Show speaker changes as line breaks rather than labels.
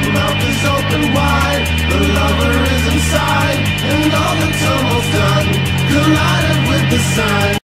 mouth is open wide, the lover is inside, and all the tumult's done, collided with the sun.